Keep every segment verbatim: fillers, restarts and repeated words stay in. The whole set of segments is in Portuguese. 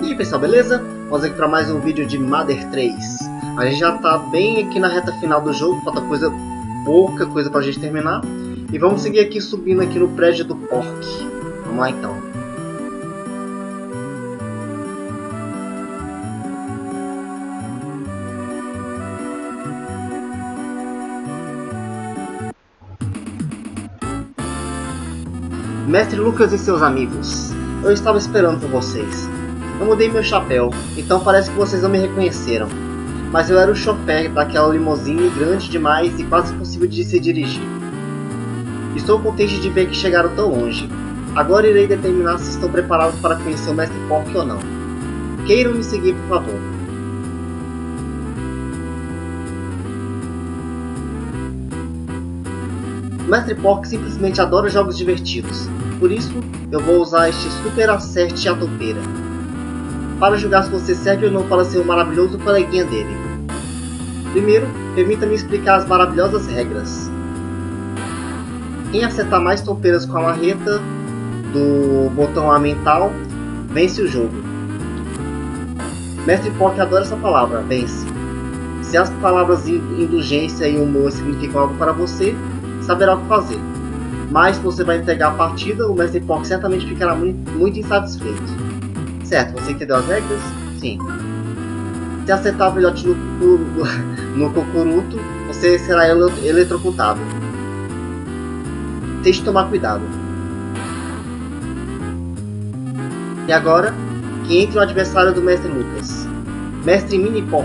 E aí pessoal, beleza? Vamos aqui para mais um vídeo de Mother três. A gente já está bem aqui na reta final do jogo, falta coisa, pouca coisa para a gente terminar. E vamos seguir aqui subindo aqui no prédio do Pork. Vamos lá então. Mestre Lucas e seus amigos, eu estava esperando por vocês. Eu mudei meu chapéu, então parece que vocês não me reconheceram. Mas eu era o chofer daquela limusine grande demais e quase impossível de se dirigir. Estou contente de ver que chegaram tão longe. Agora irei determinar se estão preparados para conhecer o Mestre Pork ou não. Queiram me seguir, por favor. O Mestre Pork simplesmente adora jogos divertidos. Por isso, eu vou usar este Super Acerte a topeira para julgar se você serve ou não para ser um maravilhoso coleguinha dele. Primeiro, permita-me explicar as maravilhosas regras. Quem acertar mais topeiras com a marreta do botão A mental, vence o jogo. Mestre Pork adora essa palavra, vence. Se as palavras indulgência e humor significam algo para você, saberá o que fazer. Mas se você vai entregar a partida, o Mestre Pork certamente ficará muito, muito insatisfeito. Certo, você entendeu as regras? Sim. Se acertar o filhote no, no, no cocuruto, você será ele, eletrocutado. Tente tomar cuidado. E agora, que entre o adversário do Mestre Lucas, Mestre Mini Pork.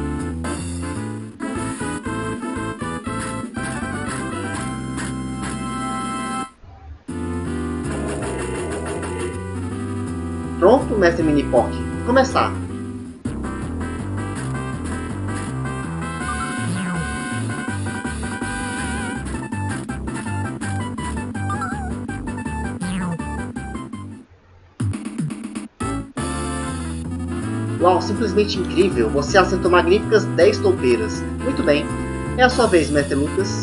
Pronto, Mestre Mini Pork. Começar. Uau, simplesmente incrível. Você acertou magníficas dez toupeiras. Muito bem. É a sua vez, Mestre Lucas.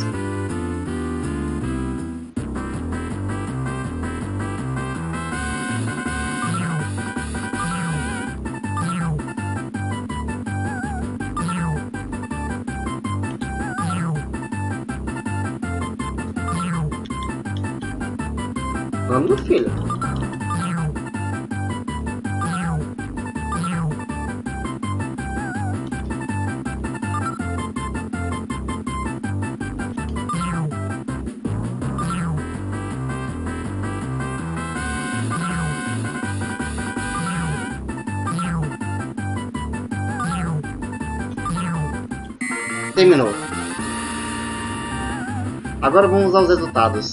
Vamos, meu filho. Terminou. Agora vamos aos resultados.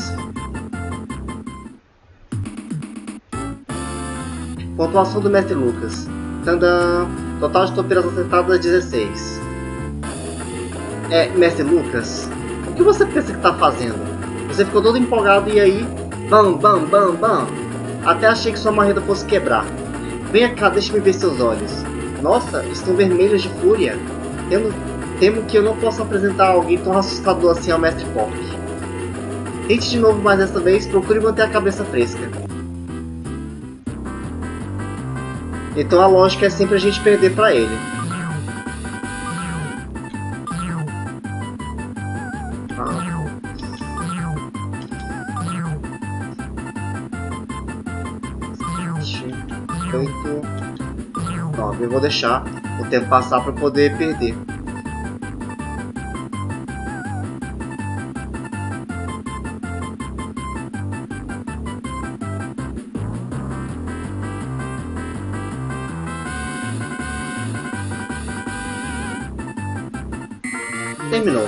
Pontuação do Mestre Lucas. Tandã. Total de topeiras acertadas dezesseis. É, Mestre Lucas, o que você pensa que está fazendo? Você ficou todo empolgado e aí... Bam, bam, bam, bam. Até achei que sua marreta fosse quebrar. Venha cá, deixe-me ver seus olhos. Nossa, estão vermelhos de fúria. Temo, temo que eu não possa apresentar alguém tão assustador assim ao Mestre Pork. Tente de novo, mas desta vez procure manter a cabeça fresca. Então a lógica é sempre a gente perder para ele. Ah. oito, nove. Eu vou deixar o tempo passar para poder perder. Terminou.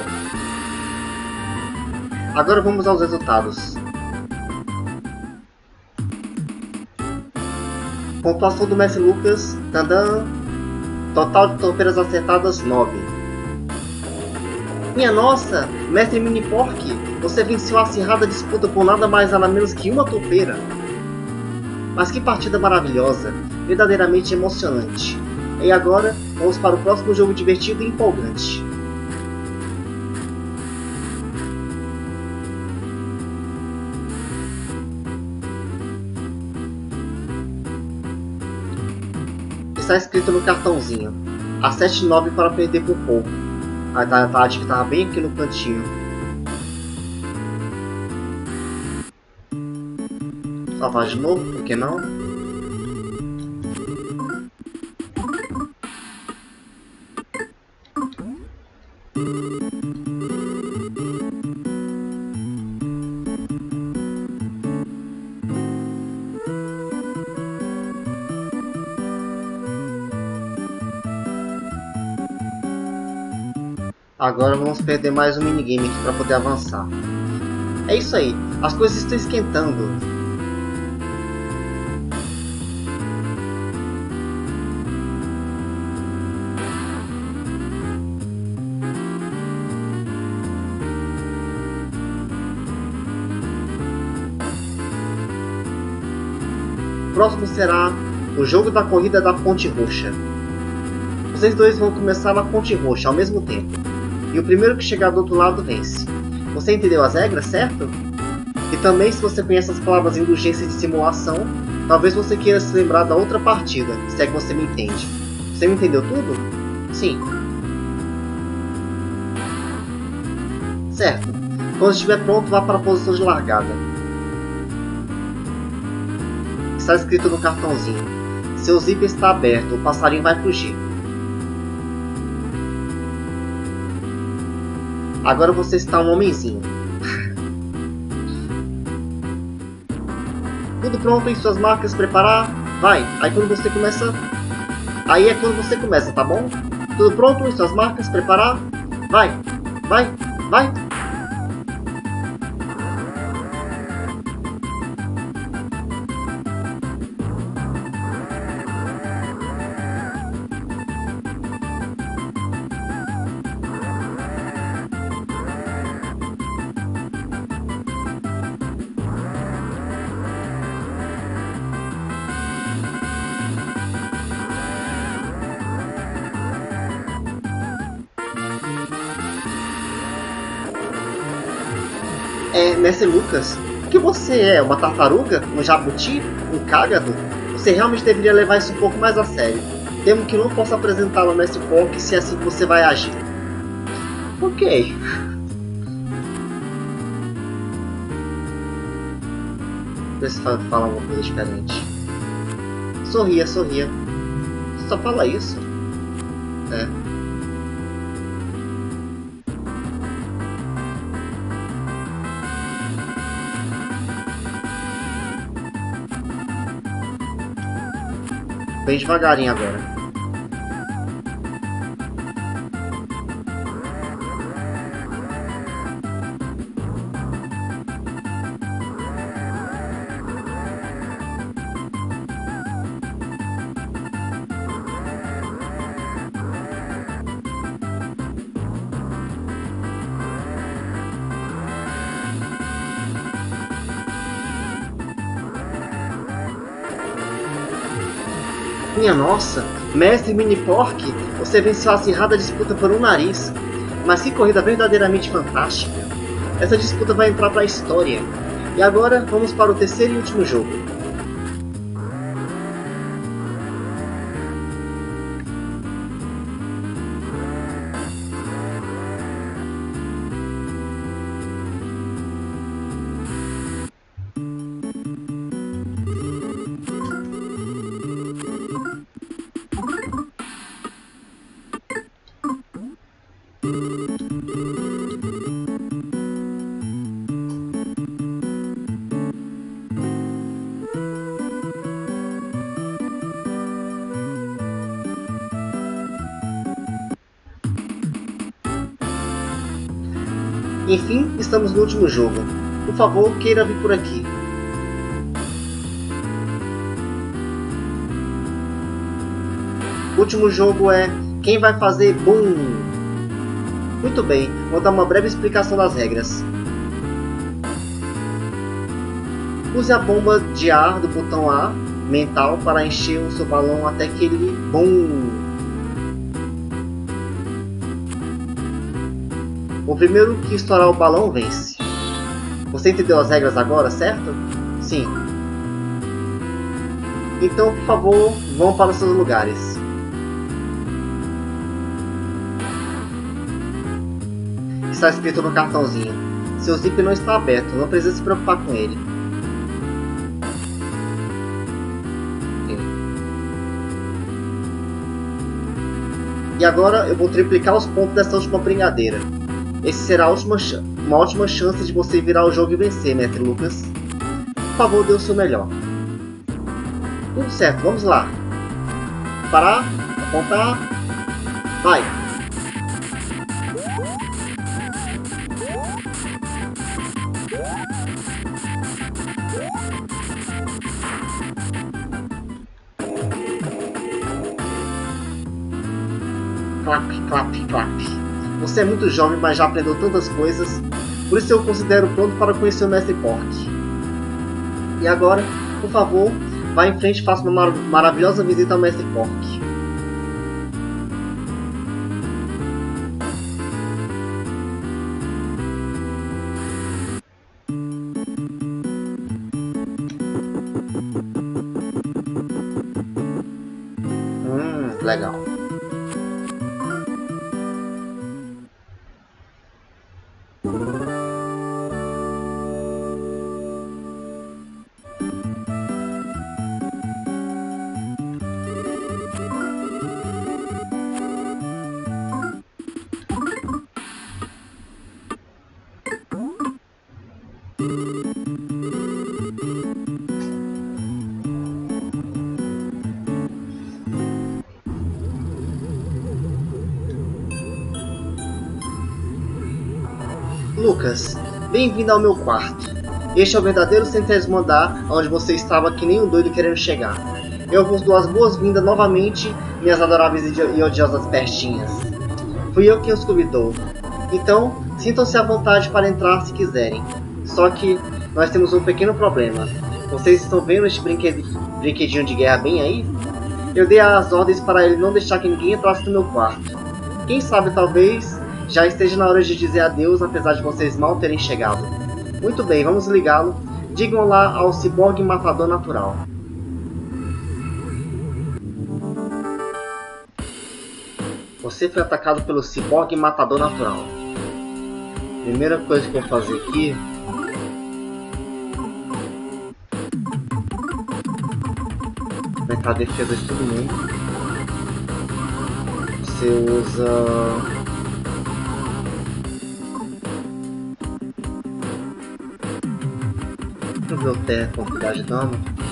Agora vamos aos resultados. Pontuação do Mestre Lucas. Tandã. Total de topeiras acertadas nove. Minha nossa, Mestre Mini Pork, você venceu a acirrada disputa por nada mais nada menos que uma topeira. Mas que partida maravilhosa, verdadeiramente emocionante. E agora, vamos para o próximo jogo divertido e empolgante. Está escrito no cartãozinho. Acerte nove para perder por pouco. A Tati que estava bem aqui no cantinho. Salvar de novo, por que não? Agora vamos perder mais um minigame aqui para poder avançar. É isso aí, as coisas estão esquentando. O próximo será o jogo da corrida da Ponte Roxa. Vocês dois vão começar na Ponte Roxa ao mesmo tempo. E o primeiro que chegar do outro lado vence. Você entendeu as regras, certo? E também, se você conhece as palavras indulgência de simulação, talvez você queira se lembrar da outra partida, se é que você me entende. Você me entendeu tudo? Sim. Certo. Quando estiver pronto, vá para a posição de largada. Está escrito no cartãozinho. Seu zíper está aberto, o passarinho vai fugir. Agora você está um homenzinho. Tudo pronto em suas marcas, preparar? Vai! Aí quando você começa... Aí é quando você começa, tá bom? Tudo pronto em suas marcas, preparar? Vai! Vai! Vai! É, Mestre Lucas, o que você é? Uma tartaruga? Um jabuti? Um cágado? Você realmente deveria levar isso um pouco mais a sério. Temo que não possa apresentá-lo ao Mestre Pork se é assim que você vai agir. Ok. Preciso falar uma coisa diferente. Sorria, sorria. Só fala isso. É. Bem devagarinho agora. Minha nossa, Mestre Mini Pork, você venceu a acirrada disputa por um nariz. Mas que corrida verdadeiramente fantástica. Essa disputa vai entrar para a história. E agora, vamos para o terceiro e último jogo. Enfim, estamos no último jogo. Por favor, queira vir por aqui. O último jogo é quem vai fazer BOOM! Muito bem, vou dar uma breve explicação das regras. Use a bomba de ar do botão A mental para encher o seu balão até que ele BOOM! O primeiro que estourar o balão vence. Você entendeu as regras agora, certo? Sim. Então, por favor, vão para os seus lugares. Está escrito no cartãozinho. Seu zip não está aberto, não precisa se preocupar com ele. Okay. E agora eu vou triplicar os pontos dessa última brincadeira. Esse será a última uma ótima chance de você virar o jogo e vencer, mestre Lucas. Por favor, dê o seu melhor. Tudo certo, vamos lá. Parar, apontar, vai. Clap, clap, clap. Você é muito jovem, mas já aprendeu tantas coisas. Por isso eu o considero pronto para conhecer o mestre Pork. E agora, por favor, vá em frente e faça uma mar maravilhosa visita ao mestre Pork. Hum, legal. Lucas, bem-vindo ao meu quarto. Este é o verdadeiro centésimo andar, onde você estava que nem um doido querendo chegar. Eu vos dou as boas-vindas novamente, minhas adoráveis e odiosas pestinhas. Fui eu quem os convidou. Então, sintam-se à vontade para entrar se quiserem. Só que nós temos um pequeno problema. Vocês estão vendo este brinquedo, brinquedinho de guerra bem aí? Eu dei as ordens para ele não deixar que ninguém entrasse no meu quarto. Quem sabe, talvez, já esteja na hora de dizer adeus, apesar de vocês mal terem chegado. Muito bem, vamos ligá-lo. Digam lá ao ciborgue matador natural. Você foi atacado pelo ciborgue matador natural. Primeira coisa que eu vou fazer aqui... aumentar a defesa de todo mundo. Você usa... Deixa eu ver o terra com quantidade de dano.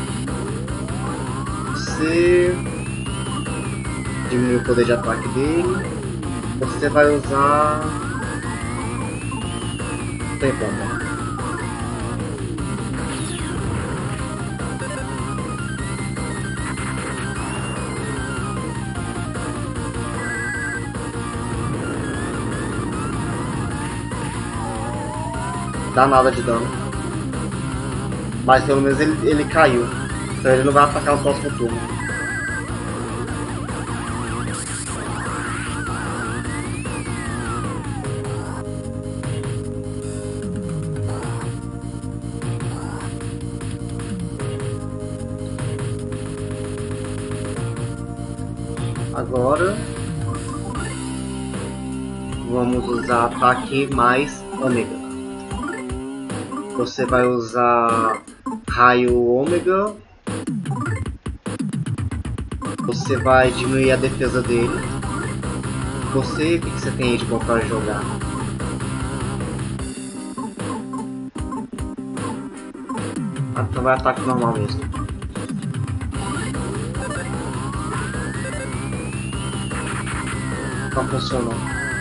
Você diminui o poder de ataque dele. Você vai usar... Tem bomba. Dá nada de dano. Mas pelo menos ele, ele caiu. Então ele não vai atacar no próximo turno. Agora vamos usar ataque mais ômega. Você vai usar raio ômega. Você vai diminuir a defesa dele. Você, o que você tem aí de bom para jogar? Ah, então vai ataque normal mesmo. Não funcionou.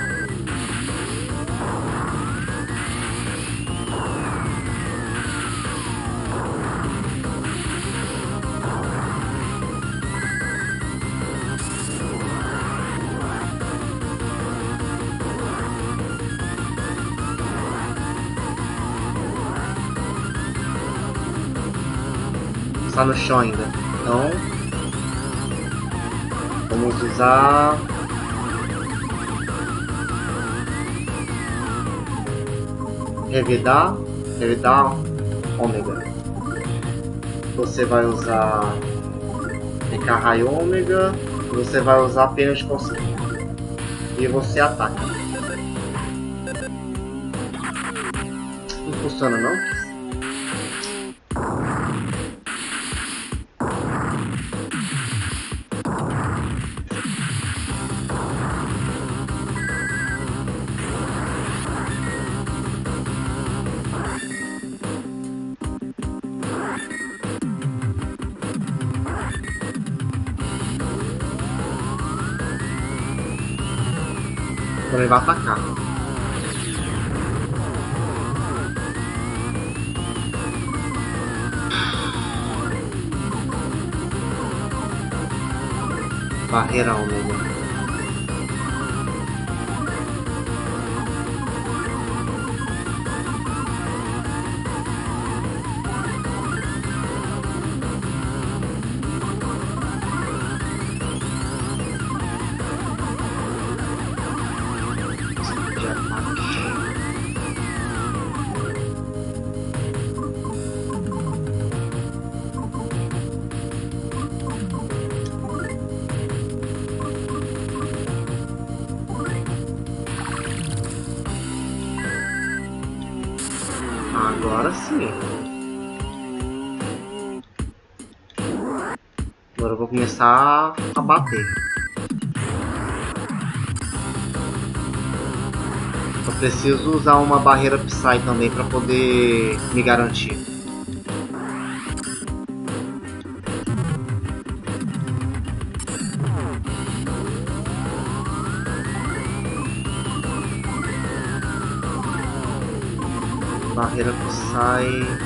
Está no chão ainda. Então vamos usar revidar, revidar ômega. Você vai usar Vem cá, raio ômega. Você vai usar apenas de conseguir. E você ataca. Não funciona não? Ele vai atacar. Barreira ômega. Agora sim. Agora eu vou começar a bater. Eu preciso usar uma barreira Psy também para poder me garantir. Barreira Psy.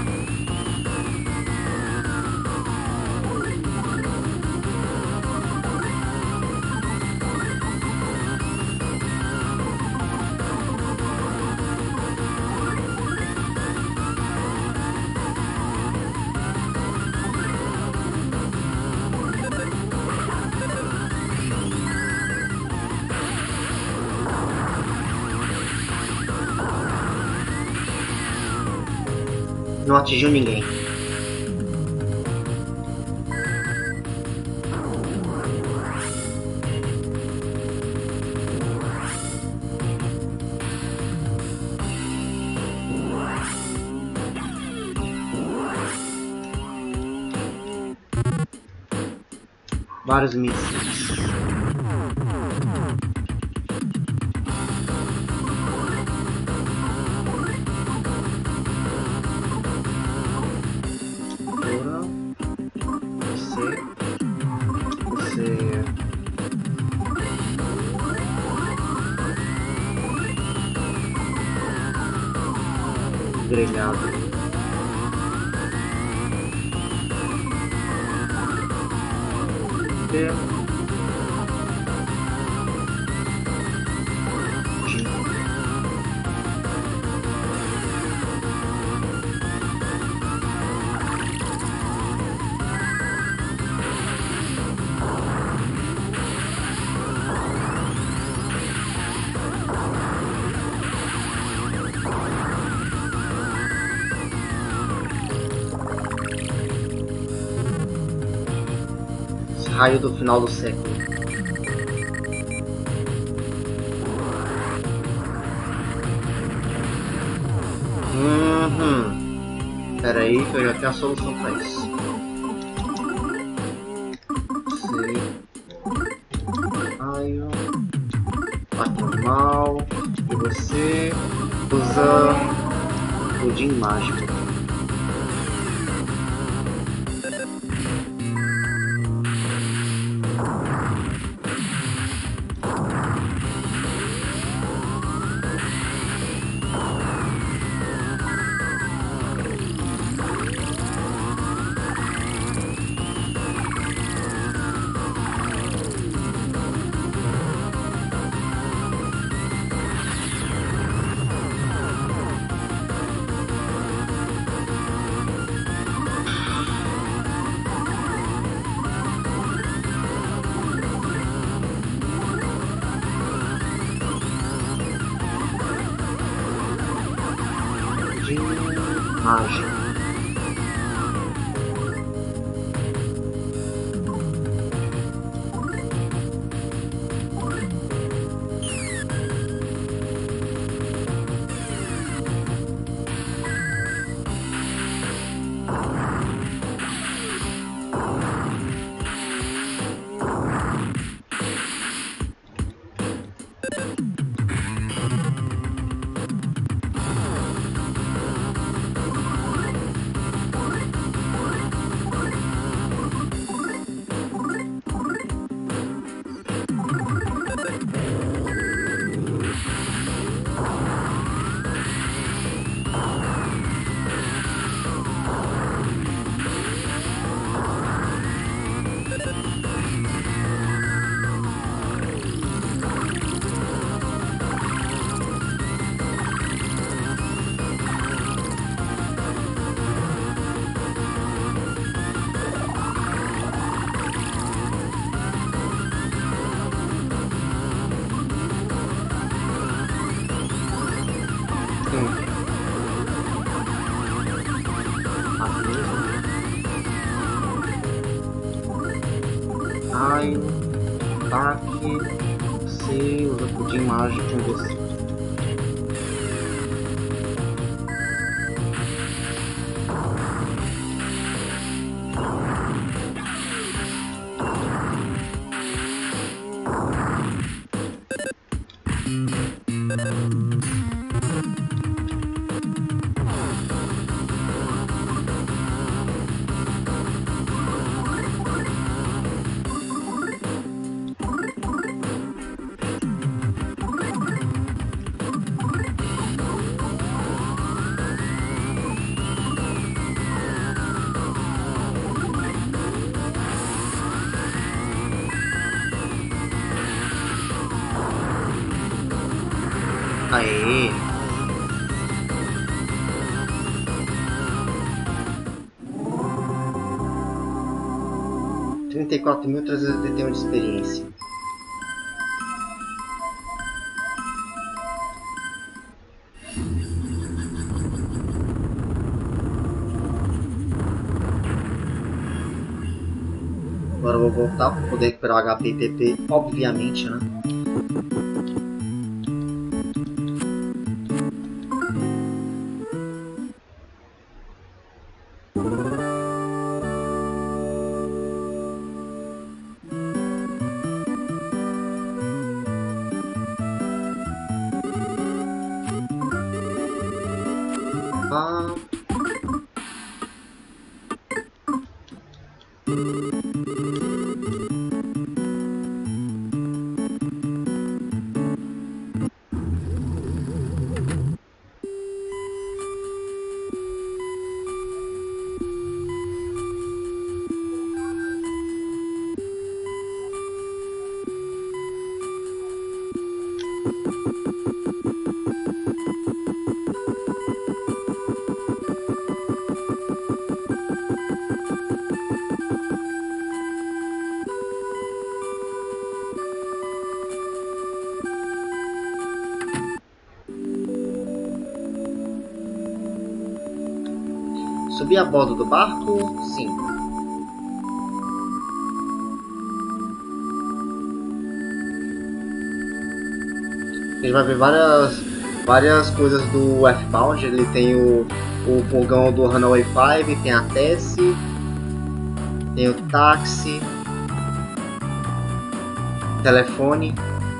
Não atingiu ninguém. Vários mísseis. Grelhado. É. Raio do final do século. Uhum. Espera aí que eu já tenho a solução para isso. Raio. Ataque normal. E você usa pudim mágico. Mágico. raio, ataque, você usa pudim mágico com você. Aê! trinta e quatro mil trezentos e oitenta e um de experiência. Agora eu vou voltar para poder recuperar o H P e P P, obviamente, né? Ah. Subir a bordo do barco? Sim. A gente vai ver várias, várias coisas do Earthbound. Ele tem o, o fogão do Runaway five, tem a Tessie, tem o táxi, telefone,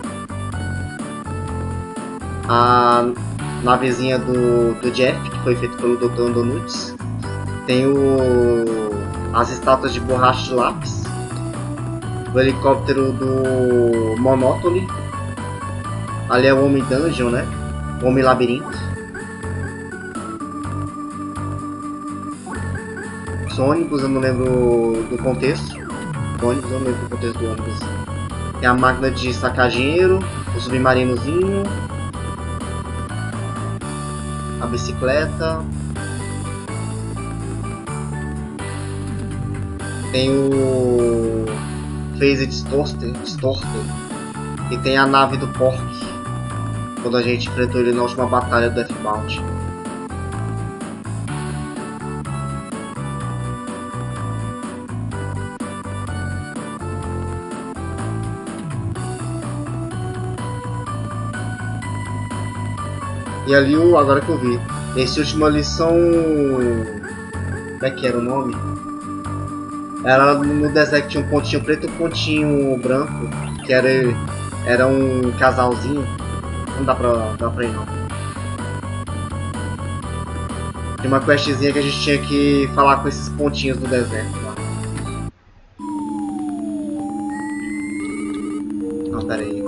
a navezinha do, do Jeff, que foi feito pelo doutor Andonuts. Tem o, as estátuas de borracha de lápis, o helicóptero do Monopoly, ali é o Homem Dungeon, né? O Homem Labirinto. Os ônibus, eu não lembro do contexto. O ônibus, eu não lembro do contexto do ônibus. Tem a máquina de sacar dinheiro, o submarinozinho, a bicicleta. Tem o Phase Distorter, Distorter, e tem a nave do Pork, quando a gente enfrentou ele na última batalha do Earthbound. E ali, agora que eu vi, esse último ali são... como é que era o nome? Era no deserto, tinha um pontinho preto e um pontinho branco, que era, era um casalzinho. Não dá pra, dá pra ir não. Tem uma questzinha que a gente tinha que falar com esses pontinhos do deserto lá. Não, pera aí.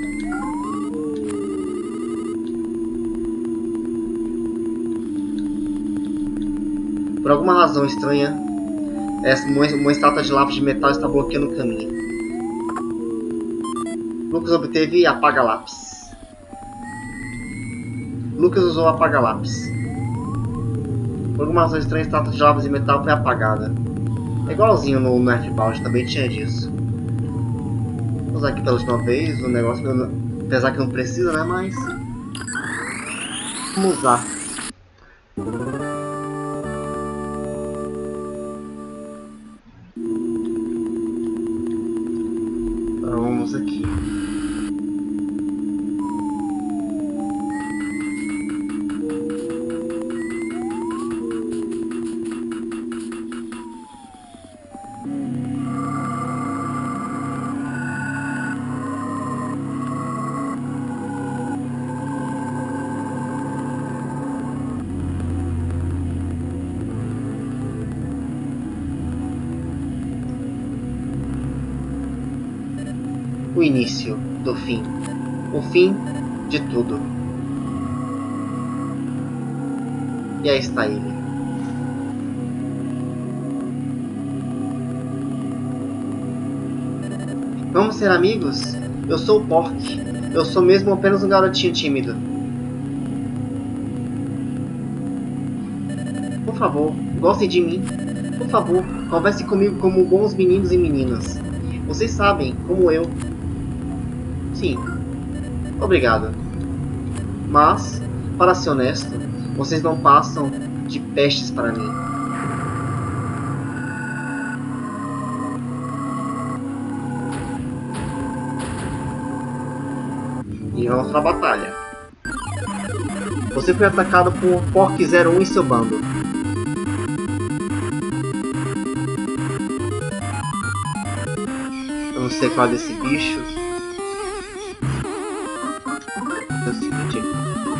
Por alguma razão estranha, essa, uma estátua de lápis de metal está bloqueando o caminho. Lucas obteve apaga-lápis. Lucas usou apaga-lápis. Por alguma razão estranha, a estátua de lápis de metal foi apagada. É igualzinho no, no Earthbound, também tinha disso. Vou usar aqui pela última vez o negócio, apesar que não precisa, né? Mas vamos usar. Vamos aqui. O início do fim. O fim de tudo. E aí está ele. Vamos ser amigos? Eu sou o Pork. Eu sou mesmo apenas um garotinho tímido. Por favor, gostem de mim. Por favor, conversem comigo como bons meninos e meninas. Vocês sabem, como eu. Sim. Obrigado. Mas, para ser honesto, vocês não passam de pestes para mim. E vamos para a batalha. Você foi atacado por Pork zero um e seu bando. Eu não sei qual é desse bicho. É o seguinte aqui.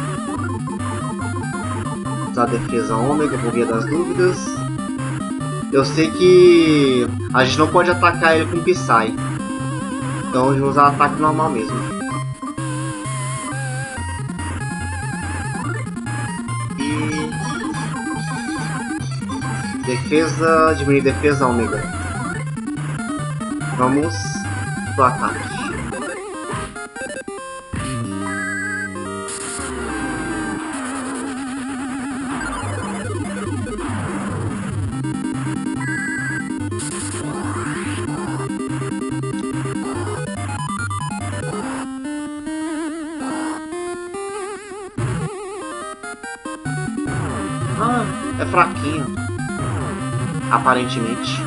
Usar a defesa ômega por via das dúvidas. Eu sei que a gente não pode atacar ele com Psy. Então eu vou usar ataque normal mesmo. E defesa, diminuir defesa ômega. Vamos pro ataque. Ah, é fraquinho. Aparentemente.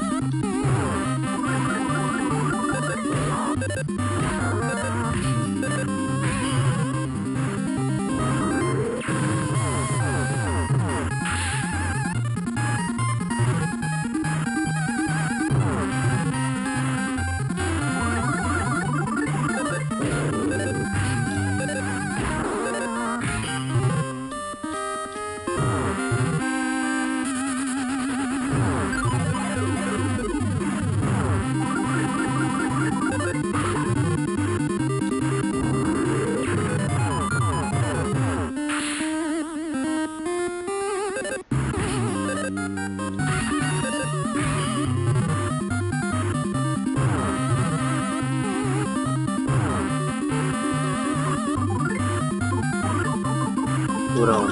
Durão.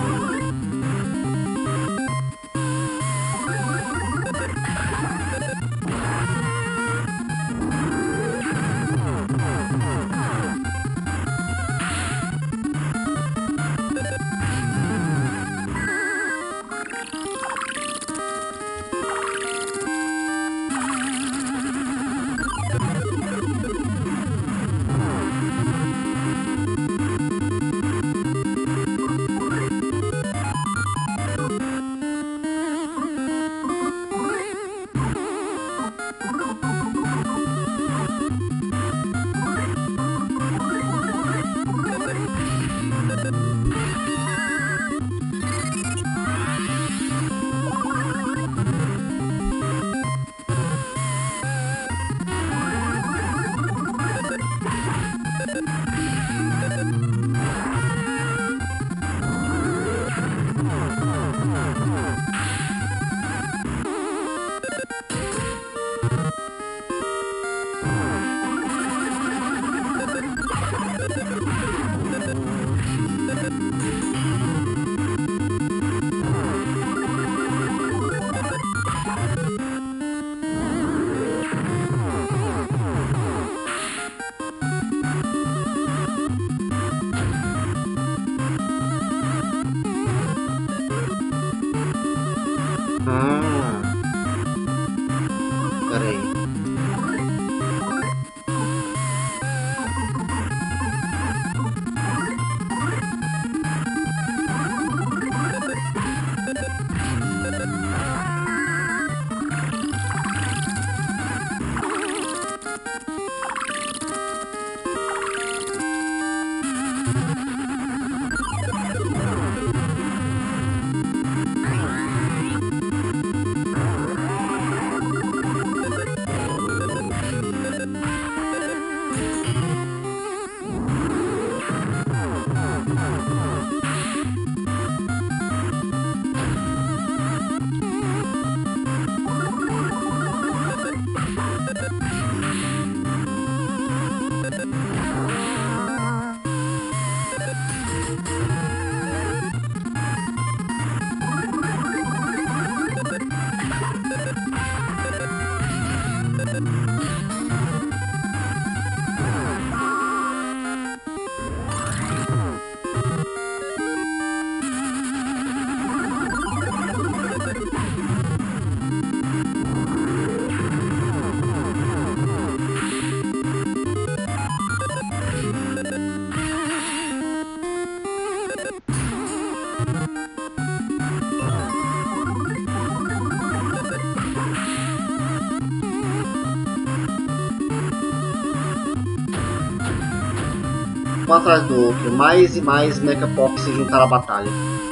Um atrás do outro, mais e mais Mecha-Pop se juntaram à batalha.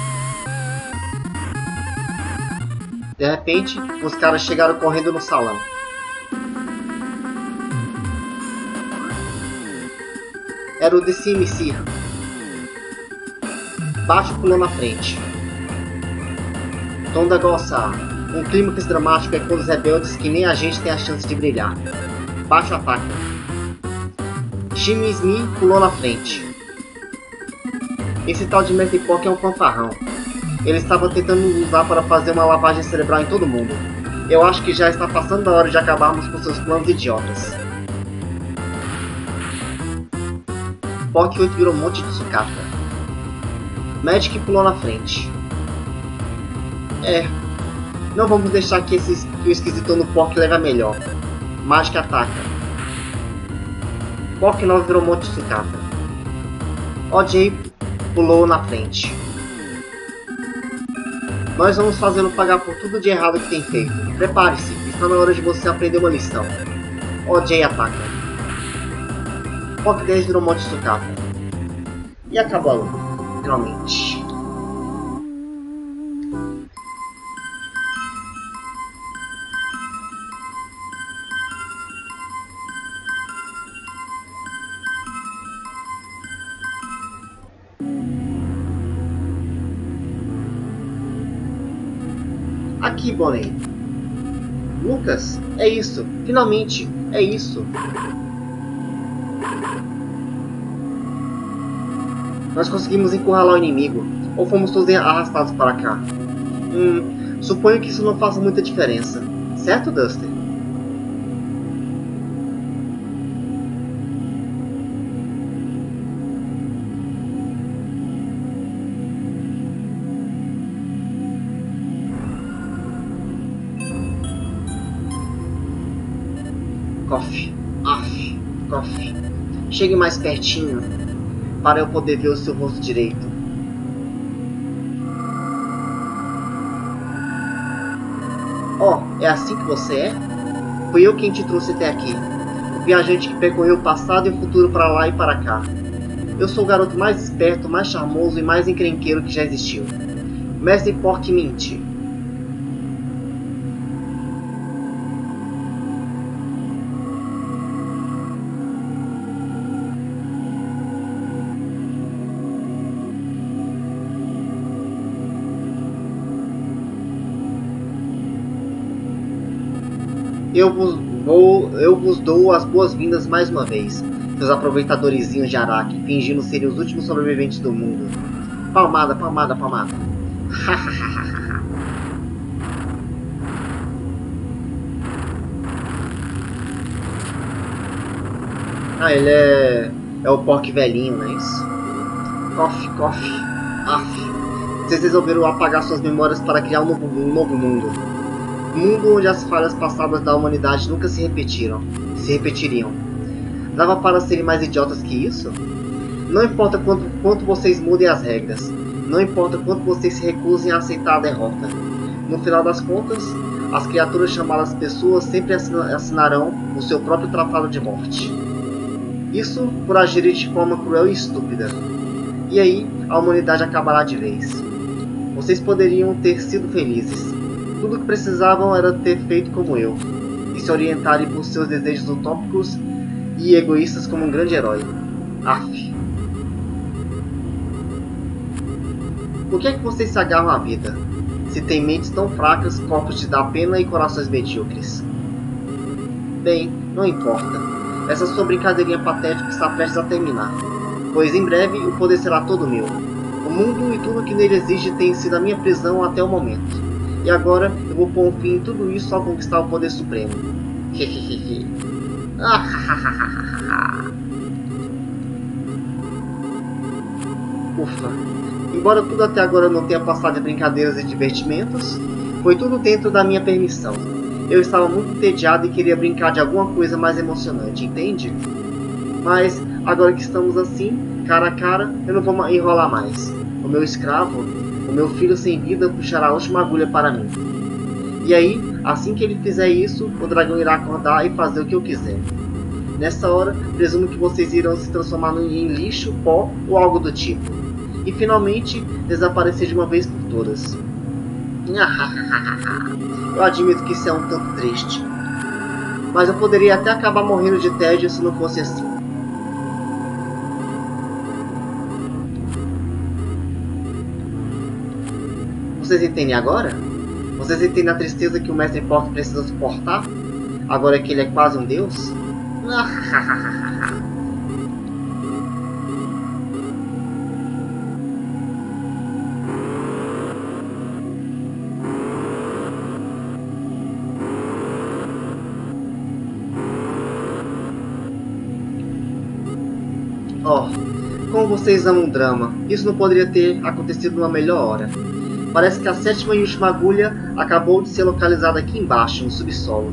De repente, os caras chegaram correndo no salão. Era o D C M C. Baixo pulou na frente. Tom da Gossa. Um clímax dramático é quando os rebeldes que nem a gente tem a chance de brilhar. Baixo ataca. Shimi Smee pulou na frente. Esse tal de Mestre Pork é um fanfarrão. Ele estava tentando nos usar para fazer uma lavagem cerebral em todo mundo. Eu acho que já está passando da hora de acabarmos com seus planos idiotas. Pork oito virou um monte de sucata. Magic pulou na frente. É, não vamos deixar que, esse, que o esquisitão no Pork leve a melhor. Magic ataca. Pork nove virou um monte de sucata. O J pulou na frente. Nós vamos fazê-lo pagar por tudo de errado que tem feito. Prepare-se, está na hora de você aprender uma lição. O J ataca. Pork dez virou um monte de sucata. E acabou a luta, finalmente. Aqui, Bonnie. Lucas, é isso. Finalmente, é isso. Nós conseguimos encurralar o inimigo. Ou fomos todos arrastados para cá. Hum, suponho que isso não faça muita diferença. Certo, Duster? Coffee, af, coffee. Chegue mais pertinho para eu poder ver o seu rosto direito. Oh, é assim que você é? Fui eu quem te trouxe até aqui. O viajante que percorreu o passado e o futuro para lá e para cá. Eu sou o garoto mais esperto, mais charmoso e mais encrenqueiro que já existiu. Mestre Pork Mint. Eu vos, vou, eu vos dou as boas-vindas mais uma vez, seus aproveitadorzinhos de Araki, fingindo serem os últimos sobreviventes do mundo. Palmada, palmada, palmada. Ah, ele é... é o Pork velhinho, não é isso? Coffee, coffee, af. Vocês resolveram apagar suas memórias para criar um novo, um novo mundo. Um mundo onde as falhas passadas da humanidade nunca se repetiram, se repetiriam. Dava para serem mais idiotas que isso? Não importa quanto, quanto vocês mudem as regras. Não importa quanto vocês se recusem a aceitar a derrota. No final das contas, as criaturas chamadas pessoas sempre assinarão o seu próprio tratado de morte. Isso por agirem de forma cruel e estúpida. E aí, a humanidade acabará de vez. Vocês poderiam ter sido felizes. Tudo o que precisavam era ter feito como eu, e se orientarem por seus desejos utópicos e egoístas como um grande herói. Aff. Por que é que vocês se agarram à vida, se têm mentes tão fracas, corpos de dar pena e corações medíocres? Bem, não importa. Essa sua brincadeirinha patética está prestes a terminar, pois em breve o poder será todo meu. O mundo e tudo que nele existe tem sido a minha prisão até o momento. E agora eu vou pôr um fim em tudo isso ao conquistar o poder supremo. Hehehehe. Ufa. Embora tudo até agora não tenha passado de brincadeiras e divertimentos, foi tudo dentro da minha permissão. Eu estava muito entediado e queria brincar de alguma coisa mais emocionante, entende? Mas, agora que estamos assim, cara a cara, eu não vou enrolar mais. O meu escravo, o meu filho sem vida, puxará a última agulha para mim. E aí, assim que ele fizer isso, o dragão irá acordar e fazer o que eu quiser. Nessa hora, presumo que vocês irão se transformar em lixo, pó ou algo do tipo. E finalmente, desaparecer de uma vez por todas. Eu admito que isso é um tanto triste. Mas eu poderia até acabar morrendo de tédio se não fosse assim. Vocês entendem agora? Vocês entendem a tristeza que o Mestre Pork precisa suportar? Agora que ele é quase um deus? Oh, como vocês amam drama. Isso não poderia ter acontecido numa melhor hora. Parece que a sétima e última agulha acabou de ser localizada aqui embaixo, no subsolo.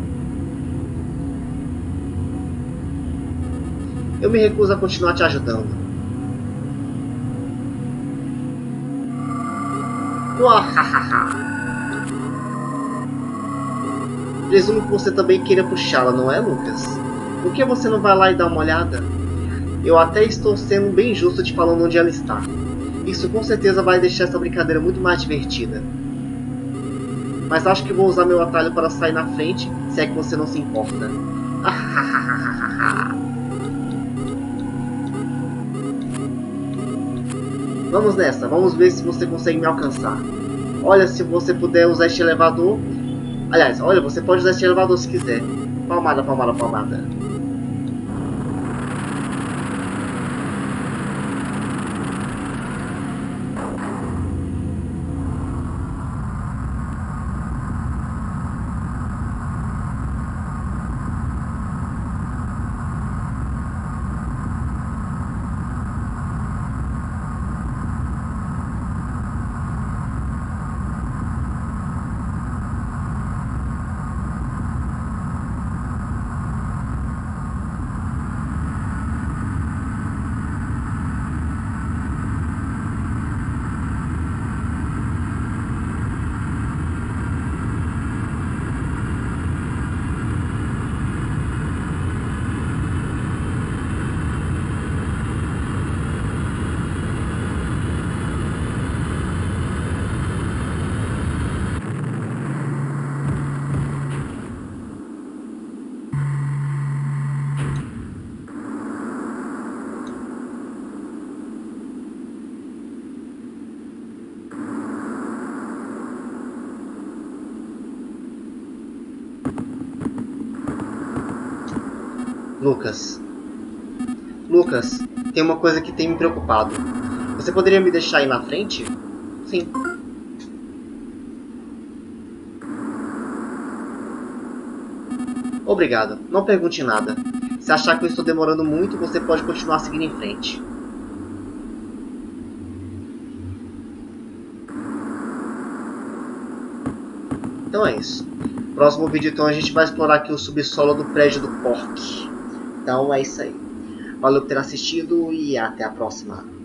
Eu me recuso a continuar te ajudando. Presumo que você também queira puxá-la, não é, Lucas? Por que você não vai lá e dá uma olhada? Eu até estou sendo bem justo te falando onde ela está. Isso com certeza vai deixar essa brincadeira muito mais divertida. Mas acho que vou usar meu atalho para sair na frente, se é que você não se importa. Vamos nessa, vamos ver se você consegue me alcançar. Olha, se você puder usar este elevador... Aliás, olha, você pode usar este elevador se quiser. Palmada, palmada, palmada. Lucas. Lucas, tem uma coisa que tem me preocupado. Você poderia me deixar ir na frente? Sim. Obrigado. Não pergunte nada. Se achar que eu estou demorando muito, você pode continuar seguindo em frente. Então é isso. Próximo vídeo, então, a gente vai explorar aqui o subsolo do prédio do Pork. Então é isso aí. Valeu por ter assistido e até a próxima.